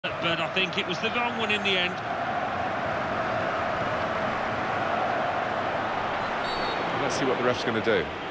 But I think it was the wrong one in the end. Let's see what the ref's going to do.